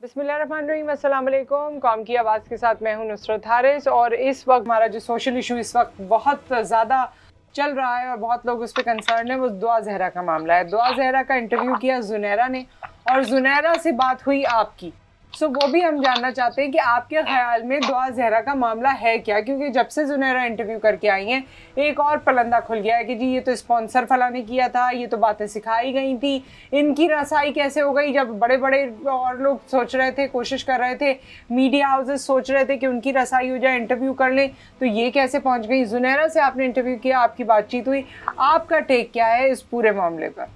बिस्मिल्लाहिर्रहमानिर्रहीम, अस्सलाम वालेकुम। कौम की आवाज़ के साथ मैं हूं नुसरत हारिस। और इस वक्त हमारा जो सोशल इशू इस वक्त बहुत ज़्यादा चल रहा है और बहुत लोग उस पर कंसर्न है, वो दुआ ज़हरा का मामला है। दुआ ज़हरा का इंटरव्यू किया ज़ुनैरा ने और ज़ुनैरा से बात हुई आपकी। वो भी हम जानना चाहते हैं कि आपके ख्याल में दुआ ज़हरा का मामला है क्या, क्योंकि जब से ज़ुनैरा इंटरव्यू करके आई हैं एक और पलंदा खुल गया है कि जी ये तो स्पॉन्सर फला ने किया था, ये तो बातें सिखाई गई थी। इनकी रसाई कैसे हो गई जब बड़े बड़े और लोग सोच रहे थे, कोशिश कर रहे थे, मीडिया हाउसेस सोच रहे थे कि उनकी रसाई हो जाए, इंटरव्यू कर लें, तो ये कैसे पहुँच गई। ज़ुनैरा से आपने इंटरव्यू किया, आपकी बातचीत हुई, आपका टेक क्या है इस पूरे मामले पर?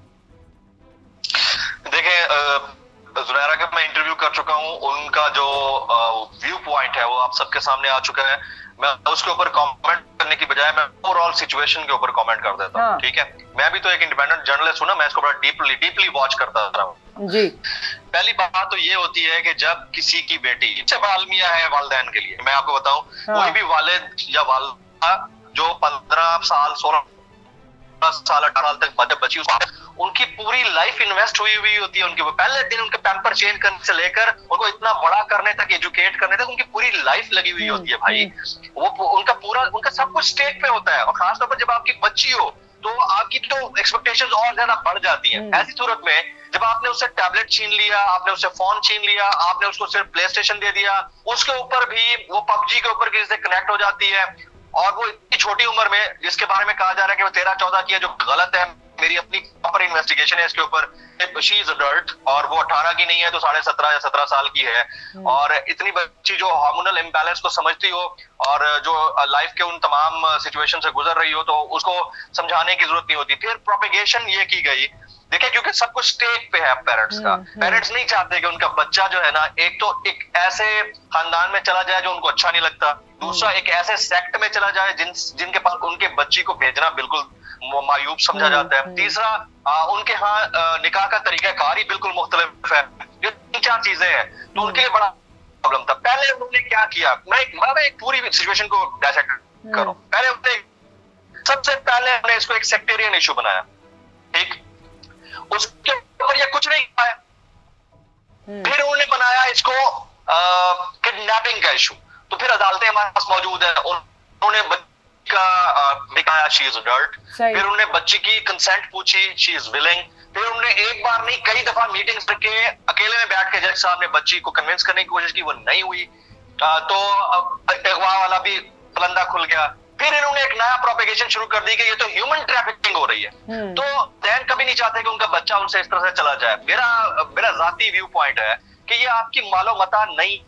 देखिए, ज़ुनैरा का मैं इंटरव्यू कर चुका हूं, उनका जो व्यू पॉइंट है वो आप सबके सामने आ चुका है। मैं उसके ऊपर कमेंट करने की बजाय मैं ओवरऑल सिचुएशन के ऊपर कमेंट कर देता हूं। ठीक है, मैं भी तो एक इंडिपेंडेंट जर्नलिस्ट हूं ना, मैं इसको बड़ा डीपली वॉच करता रहा हूं जी। पहली बात तो ये होती है कि जब किसी की बेटी, जब अलमिया है वालिदैन के लिए, मैं आपको बताऊं, कोई भी वालिद या वालिदा जो 15 साल 16 साल 18 साल तक बची, उनकी पूरी लाइफ इन्वेस्ट हुई होती है उनके पहले दिन उनके पैम्पर चेंज करने से लेकर उनको इतना बड़ा करने तक, एजुकेट करने तक, उनकी पूरी लाइफ लगी हुई होती है भाई। वो उनका सब कुछ स्टेक पे होता है। और खासतौर पर जब आपकी बच्ची हो तो आपकी तो एक्सपेक्टेशंस और ज्यादा बढ़ जाती हैं। ऐसी सूरत में जब आपने उससे टैबलेट छीन लिया, आपने उससे फोन छीन लिया, आपने उसको सिर्फ प्ले स्टेशन दे दिया, उसके ऊपर भी वो पबजी के ऊपर किसी से कनेक्ट हो जाती है, और वो इतनी छोटी उम्र में, जिसके बारे में कहा जा रहा है कि वो 13-14 की है, जो गलत है। मेरी अपनी प्रॉपर इन्वेस्टिगेशन है इसके ऊपर। शी इज अडल्ट और वो 18 की नहीं है तो 17.5 या 17 साल की है। और इतनी बच्ची जो हार्मोनल इम्बैलेंस को समझती हो और जो लाइफ के उन तमाम सिचुएशन से गुजर रही हो, तो उसको समझाने की जरूरत नहीं होती। फिर प्रोपेगेशन ये की गई, देखिए, क्योंकि सब कुछ स्टेक पे है पेरेंट्स का। पेरेंट्स नहीं चाहते कि उनका बच्चा जो है ना, एक तो एक ऐसे खानदान में चला जाए जो उनको अच्छा नहीं लगता, दूसरा एक ऐसे सेक्ट में चला जाए जिनके पास उनके बच्ची को भेजना बिल्कुल मायूब समझा जाता है, तीसरा उनके यहाँ निकाह का तरीकाकार ही बिल्कुल मुख्तलिफ है। ये 3-4 चीजें हैं, तो उनके लिए बड़ा प्रॉब्लम था। पहले उन्होंने क्या किया, मैं एक पूरी सिचुएशन को डायसेक्ट करूं। पहले सबसे पहले हमने इसको एक सेक्टेरियन इशू बनाया, ठीक, उसके ऊपर ये कुछ नहीं किया है। फिर उन्होंने बनाया इसको किडनैपिंग का इशू, तो फिर अदालतें हमारे पास मौजूद है, उन्होंने बच्ची का दिखाया शी इज अडल्ट, फिर उन्होंने बच्ची की कंसेंट पूछी, शी इज विलिंग, फिर उन्होंने एक बार नहीं कई दफा मीटिंग्स करके अकेले में बैठ के जज साहब ने बच्ची को कन्विंस करने की कोशिश की, वो नहीं हुई, तो अगवा वाला भी पलंदा खुल गया। फिर इन्होंने एक नया प्रोपेगेशन शुरू कर दी कि ये तो ह्यूमन ट्रैफिकिंग हो रही है। तो दैन कभी नहीं चाहते कि उनका बच्चा उनसे इस तरह से चला जाए। मेरा जाती व्यू पॉइंट है कि ये आपकी मालो मता नहीं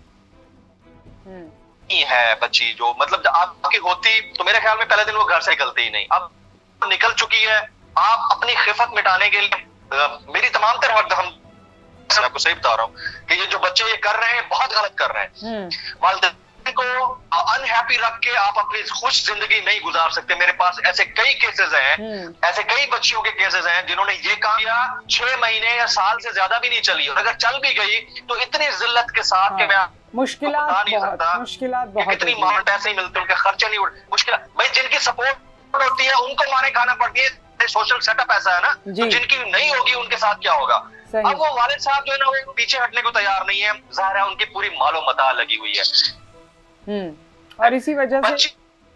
है बच्ची, जो मतलब आपकी होती तो मेरे ख्याल में पहले दिन वो घर से निकलती ही नहीं। अब निकल चुकी है, आप अपनी खिफत मिटाने के लिए मेरी तमाम तरह हम आपको सही बता रहा हूँ कि ये जो बच्चे ये कर रहे हैं बहुत गलत कर रहे हैं। वालिदैन को अनहैप्पी रख के आप अपनी खुश जिंदगी नहीं गुजार सकते। मेरे पास ऐसे कई केसेस हैं, ऐसे कई बच्चियों के केसेस हैं जिन्होंने ये काम किया, 6 महीने या साल से ज्यादा भी नहीं चली, और अगर चल भी गई तो इतनी जिल्लत के साथ कि मैं मुश्किलात बहुत कितनी मार पैसे नहीं मिलते, उनके खर्चे नहीं उठते, मुश्किल भाई। जिनकी सपोर्ट होती है उनको मारे खाना पड़ती है, सोशल सेटअप ऐसा है ना, तो जिनकी नहीं होगी उनके साथ क्या होगा। अब वो वालिद साहब जो है ना, वो पीछे हटने को तैयार नहीं है, जाहिर है उनकी पूरी मालो मता लगी हुई है। और इसी वजह से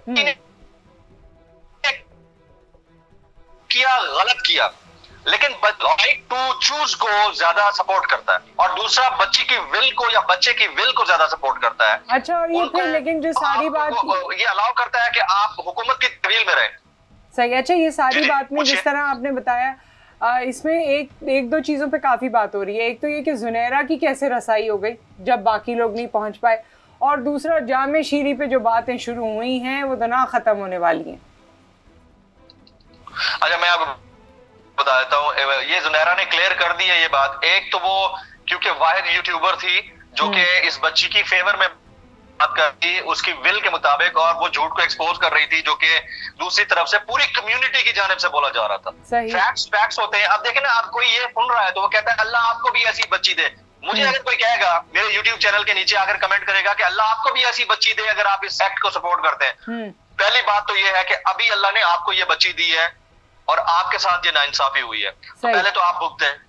किया, गलत किया, लेकिन राइट टू चूज को ज्यादा सपोर्ट करता है, और दूसरा बच्ची की विल को या बच्चे की विल को ज्यादा सपोर्ट करता है। अच्छा, और ये फिर लेकिन जो सारी बात ये अलाउ करता है कि आप हुकूमत की तवील में रहें। सही। अच्छा, ये सारी बात में जिस तरह आपने बताया, इसमें एक दो चीजों पे काफी बात हो रही है। एक तो ये कि ज़ुनैरा की कैसे रसाई हो गई जब बाकी लोग नहीं पहुंच पाए, और दूसरा जामे शीरी पे जो बातें शुरू हुई हैं वो तो ना खत्म होने वाली हैं। अच्छा, मैं आपको बता देता हूँ, ये ज़ुनैरा ने क्लियर कर दी है ये बात। एक तो वो क्योंकि वाहिद यूट्यूबर थी जो कि इस बच्ची की फेवर में बात कर रही, उसकी विल के मुताबिक, और वो झूठ को एक्सपोज कर रही थी, जो कि दूसरी तरफ से पूरी कम्युनिटी की जानिब से बोला जा रहा था। फैक्ट्स होते हैं। अब देखें ना, आप कोई ये सुन रहा है तो वो कहता है अल्लाह आपको भी ऐसी बच्ची दे। मुझे अगर कोई कहेगा, मेरे YouTube चैनल के नीचे आकर कमेंट करेगा कि अल्लाह आपको भी ऐसी बच्ची दे अगर आप इस सेक्ट को सपोर्ट करते हैं, पहली बात तो ये है कि अभी अल्लाह ने आपको ये बच्ची दी है और आपके साथ ये नाइंसाफी हुई है, तो पहले तो आप भुगते हैं।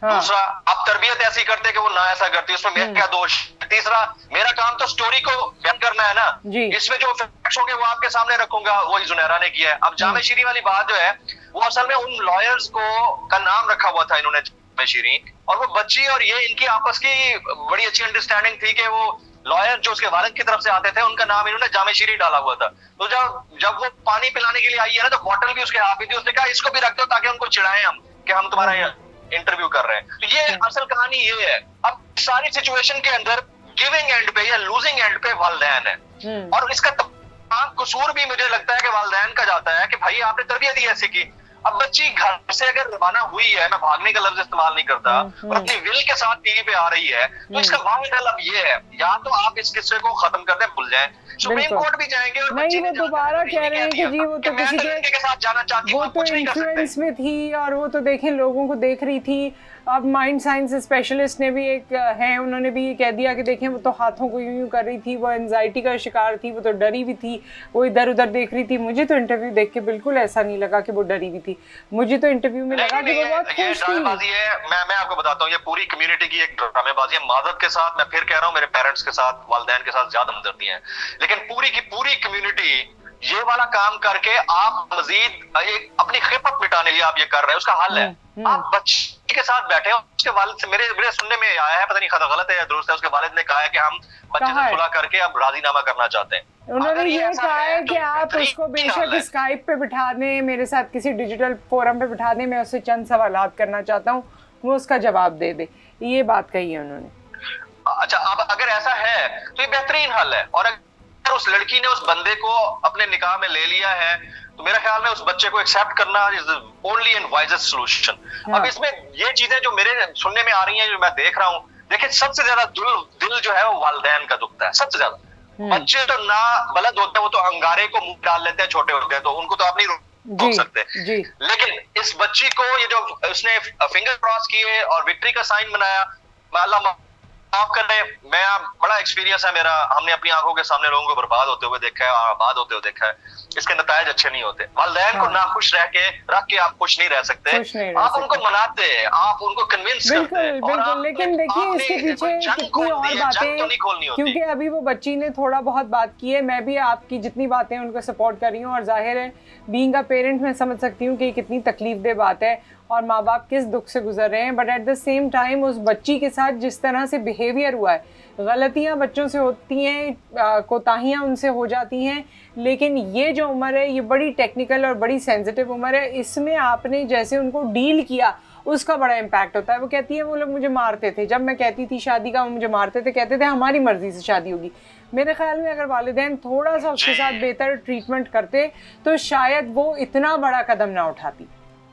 दूसरा, आप तरबियत ऐसी करते कि वो ना ऐसा करती, उसमें मेरा क्या दोष। तीसरा, मेरा काम तो स्टोरी को बयान करना है ना, इसमें जो फैक्ट्स होंगे वो आपके सामने रखूंगा, वही जुनैरा ने किया है। अब जामे शीरी वाली बात जो है वो असल में उन लॉयर्स को का नाम रखा हुआ था इन्होंने, जामे शीरी, और वो बच्ची और ये इनकी आपस की बड़ी अच्छी अंडरस्टैंडिंग थी कि वो लॉयर जो उसके वालिद की तरफ से आते थे उनका नाम इन्होंने जामे शीरी डाला हुआ था। तो जब वो पानी पिलाने के लिए आई है ना, तो बॉटल भी उसके हाथ में थी, उसने कहा इसको भी रख दो ताकि उनको चिढ़ाएं हम कि हम तुम्हारा इंटरव्यू कर रहे हैं। तो ये असल कहानी ये है। अब सारी सिचुएशन के अंदर गिविंग एंड पे या लूजिंग एंड पे वालिदैन है, और इसका तमाम कसूर भी मुझे लगता है कि वालिदैन का जाता है कि भाई आपने तरबियत ही ऐसी की। अब बच्ची घर से अगर रवाना हुई है, मैं भागने का लफ्ज इस्तेमाल नहीं करता, और अपनी विल के साथ टीवी पे आ रही है, तो इसका वाहिद हल अब ये है, या तो आप इस किस्से को खत्म कर दें, भूल जाएं, सुप्रीम कोर्ट भी जाएंगे और नहीं, वो दोबारा कह रहे हैं कि जी वो तो किसी के साथ जाना चाहती, वो तो इन्फ्लुएंस में थी, और वो तो देखें लोगों को देख रही थी। अब माइंड साइंस स्पेशलिस्ट ने भी एक है, उन्होंने भी ये कह दिया कि देखें वो तो हाथों को यूं कर रही थी, वो एंजाइटी का शिकार थी, वो तो डरी भी थी, वो इधर उधर देख रही थी। मुझे तो इंटरव्यू देख के बिल्कुल ऐसा नहीं लगा कि वो डरी भी थी, मुझे तो इंटरव्यू में लगा कि वो बहुत खुश थी। मैं आपको बताता हूँ, ये पूरी कम्युनिटी की एक ड्रामेबाजी है। मादत के साथ, मैं फिर कह रहा हूँ, मेरे पेरेंट्स के साथ, वालिदैन के साथ ज्यादा हमदर्दी है, लेकिन पूरी की पूरी कम्युनिटी ये वाला काम करके आप मजीद एक अपनी खिफत मिटाने के लिए आप ये कर रहे हैं, उसका हल है आप बच्चे के साथ बैठे हो। उसके वालिद से मेरे सुनने में आया है, पता नहीं गलत है या दुरुस्त है, उसके वालिद ने कहा है कि हम बच्चे से सुलह करके अब राजीनामा करना चाहते हैं। उन्होंने ये कहा है कि आप उसको बेशक स्काइप पे बिठा दें, मेरे साथ किसी डिजिटल फोरम पे बिठा दें, मैं उससे चंद सवालात करना चाहता हूँ, वो उसका जवाब दे दे, ये बात कही है उन्होंने। अच्छा, अब अगर ऐसा है तो ये बेहतरीन हल है, और अगर उस लड़की ने उस बंदे को अपने निकाह में ले लिया है तो मेरा ख्याल में उस बच्चे को एक्सेप्ट करना is only and wisest solution. अब इसमें ये चीजें जो मेरे सुनने में आ रही हैं, जो मैं देख रहा हूँ, देखिए सबसे ज्यादा दिल जो है वो वालिदैन का दुखता है सबसे ज्यादा। बच्चे तो ना बलद होते हैं, वो तो अंगारे को मुंह डाल लेते हैं, छोटे होते हैं, तो उनको तो आप नहीं रोक सकते। लेकिन इस बच्ची को ये जो उसने फिंगर क्रॉस किए और विक्ट्री का साइन बनाया, अल्लाह माफ कर रहे, मैं बड़ा एक्सपीरियंस है मेरा, हमने अपनी आंखों के सामने लोगों को बर्बाद होते हुए देखा है, आबाद होते हुए देखा है, इसके नतायज अच्छे नहीं होते। वालिदैन को नाखुश रख के आप खुश नहीं रह सकते, आप उनको मनाते, आप उनको कन्विंस करते हैं। बिल्कुल, लेकिन देखिए इसके पीछे कितनी और बातें, क्योंकि अभी वो बच्ची ने थोड़ा बहुत बात की है, मैं भी आपकी जितनी बातें उनको सपोर्ट कर रही हूँ, और जाहिर है बीइंग अ पेरेंट मैं समझ सकती हूँ कि कितनी तकलीफ दे बात है और माँ बाप किस दुख से गुजर रहे हैं, but at the same time उस बच्ची के साथ जिस तरह से बिहेवियर हुआ है, गलतियाँ बच्चों से होती हैं, कोताहियाँ उनसे हो जाती हैं, लेकिन ये जो उम्र है ये बड़ी टेक्निकल और बड़ी सेंसिटिव उम्र है, इसमें आपने जैसे उनको डील किया उसका बड़ा इम्पैक्ट होता है। वो कहती है वो लोग मुझे मारते थे, जब मैं कहती थी शादी का वो मुझे मारते थे, कहते थे हमारी मर्जी से शादी होगी। मेरे ख्याल में अगर वालिदैन थोड़ा सा उसके साथ बेहतर ट्रीटमेंट करते तो शायद वो इतना बड़ा कदम ना उठाती।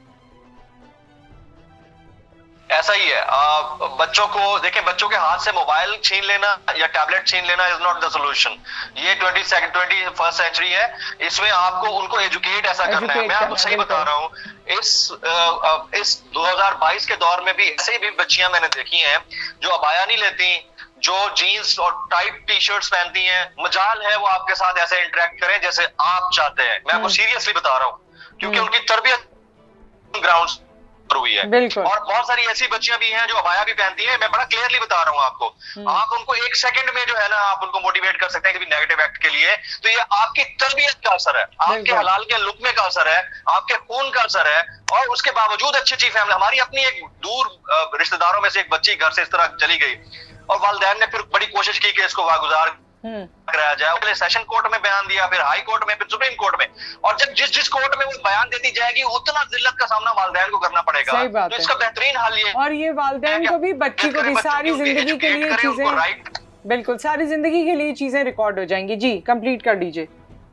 ऐसा ही है, बच्चों को देखें, बच्चों के हाथ से मोबाइल छीन लेना या टैबलेट छीन लेना इज नॉट द सोल्यूशन। ये 21st सेंचुरी है, इसमें आपको उनको एजुकेट ऐसा करना है। मैं आपको सही बता रहा हूँ, इस 2022 के दौर में भी ऐसे भी बच्चियां मैंने देखी हैं जो अबाया नहीं लेती, जो जीन्स और टाइट टी शर्ट्स पहनती हैं। मजाल है वो आपके साथ ऐसे इंटरेक्ट करें जैसे आप चाहते हैं, मैं आपको सीरियसली बता रहा हूँ, क्योंकि उनकी तरबियत ग्राउंड हुई है। और बहुत सारी ऐसी बच्चियां भी हैं जो अबाया भी पहनती हैं, मैं बड़ा क्लियरली बता रहा हूँ आपको। आप उनको एक सेकंड में जो है ना, आप उनको मोटिवेट कर सकते हैं किसी नेगेटिव एक्ट के लिए, तो ये आपकी तरबियत का असर है, आपके हलाल के लुक्मे का असर है, आपके खून का असर है। और उसके बावजूद अच्छी फैमिली, हमारी अपनी एक दूर रिश्तेदारों में से एक बच्ची घर से इस तरह चली गई, और वालिदैन ने फिर बड़ी कोशिश की कि इसको वागुजार कराया जाए, पहले सेशन कोर्ट में बयान दिया, फिर हाई कोर्ट में, फिर सुप्रीम कोर्ट में, और जब जिस कोर्ट में वो बयान देती जाएगी उतना जिल्लत का सामना वालिदैन को करना पड़ेगा। सही बात तो इसका बेहतरीन हल ये, और ये वालिदैन को भी, बच्ची को भी सारी जिंदगी के लिए चीजें, बिल्कुल सारी जिंदगी के लिए चीजें रिकॉर्ड हो जाएंगी। जी कंप्लीट कर दीजिए।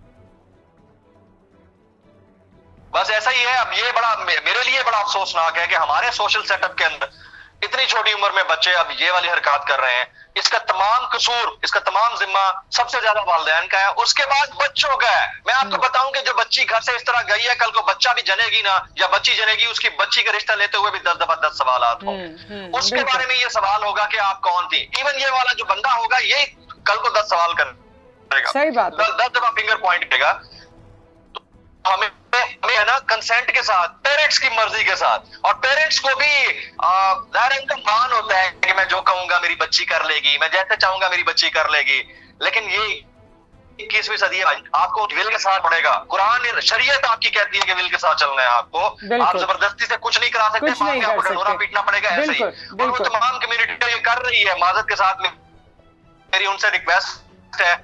बस ऐसा ही है। अब ये बड़ा मेरे लिए बड़ा अफसोसनाक है कि हमारे सोशल सेटअप के अंदर इतनी छोटी उम्र में बच्चे अब ये वाली हरकत कर रहे हैं। इसका तमाम कसूर, इसका तमाम जिम्मा सबसे ज्यादा वालिदैन का है, उसके बाद बच्चों का है। मैं आपको बताऊं कि जो बच्ची घर से इस तरह गई है, कल को बच्चा भी जनेगी ना, या बच्ची जनेगी, उसकी बच्ची का रिश्ता लेते हुए भी 10 दफा 10 सवाल हो, उसके बारे में ये सवाल होगा कि आप कौन थी। इवन ये वाला जो बंदा होगा ये कल को 10 सवाल करेगा, सही बात, 10 दफा फिंगर पॉइंट करेगा। तो हमें हमें है ना कंसेंट के साथ, पेरेंट्स की मर्जी के साथ, और पेरेंट्स को भी ज़ाहिर उनका मान होता है कि मैं जो कहूंगा मेरी बच्ची कर लेगी, मैं जैसे चाहूंगा मेरी बच्ची कर लेगी। लेकिन ये 21वीं सदी है, आपको विल के साथ पड़ेगा। कुरान शरीयत आपकी कहती है कि विल के साथ चलना है आपको, आप जबरदस्ती से कुछ नहीं करा सकते, मां के आपको ढोरा पीटना पड़ेगा ऐसे ही। और वो तमाम कम्युनिटी ये कर रही है माजत के साथ में। मेरी उनसे रिक्वेस्ट है,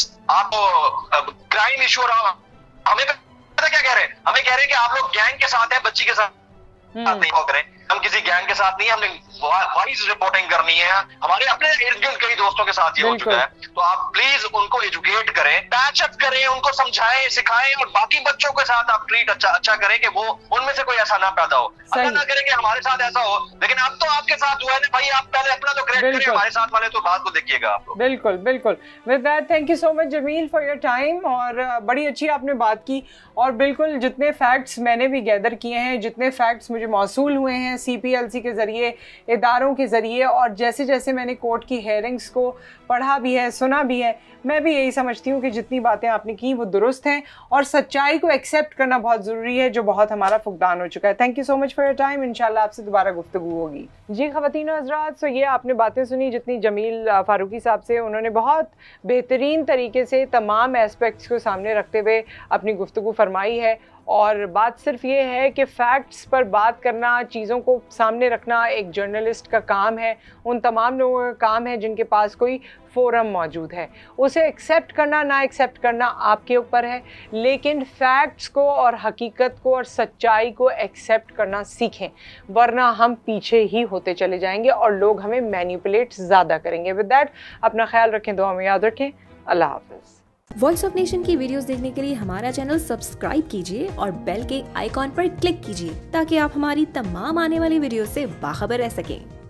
आपको क्राइम इशू, हमें पता क्या कह रहे हैं, हमें कह रहे हैं कि आप लोग गैंग के साथ हैं, बच्ची के साथ नहीं हो करें। हम किसी गैंग के साथ नहीं, हमने वाइज रिपोर्टिंग करनी है। हमारे अपने इर्द गिर्द कई दोस्तों के साथ ये हो चुका है। तो आप प्लीज उनको एजुकेट करें, पैच अप करें, उनको समझाएं, सिखाएं, और बाकी बच्चों के साथ आप ट्रीट अच्छा करें कि वो उनमें से कोई ऐसा ना पैदा हो। अगर ना करें कि हमारे साथ ऐसा हो, लेकिन अब तो आपके साथ हुआ है ना भाई, आप पहले अपना तो करेक्ट करें, हमारे साथ वाले तो बात को देखिएगा आप लोग। बिल्कुल बिल्कुल। With that thank you so much Jameel for your time, और बड़ी अच्छी आपने बात की। और बिल्कुल जितने फैक्ट्स मैंने भी गैदर किए हैं, जितने फैक्ट्स मुझे मौसूल हुए हैं CPLC के ज़रिए, इदारों के ज़रिए, और जैसे जैसे मैंने कोर्ट की हेयरिंग्स को पढ़ा भी है, सुना भी है, मैं भी यही समझती हूँ कि जितनी बातें आपने की वो दुरुस्त हैं, और सच्चाई को एक्सेप्ट करना बहुत ज़रूरी है, जो बहुत हमारा फुकदान हो चुका है। Thank you so much for your time. इंशाल्लाह आपसे दोबारा गुफ्तगू होगी। जी ख़वातीन और हज़रात, सो ये आपने बातें सुनी जितनी जमील फ़ारूकी साहब से, उन्होंने बहुत बेहतरीन तरीके से तमाम एस्पेक्ट्स को सामने रखते हुए अपनी गुफ्तगू फरमाई है। और बात सिर्फ ये है कि फैक्ट्स पर बात करना, चीज़ों को सामने रखना एक जर्नलिस्ट का काम है, उन तमाम लोगों का काम है जिनके पास कोई फोरम मौजूद है। उसे एक्सेप्ट करना ना एक्सेप्ट करना आपके ऊपर है, लेकिन फैक्ट्स को और हकीकत को और सच्चाई को एक्सेप्ट करना सीखें, वरना हम पीछे ही होते चले जाएंगे और लोग हमें मैनिपुलेट ज़्यादा करेंगे। विद दैट अपना ख्याल रखें, दुआ में याद रखें। अल्लाह हाफ़िज़। वॉइस ऑफ नेशन की वीडियोस देखने के लिए हमारा चैनल सब्सक्राइब कीजिए और बेल के आइकॉन पर क्लिक कीजिए, ताकि आप हमारी तमाम आने वाली वीडियो से बाखबर रह सकें।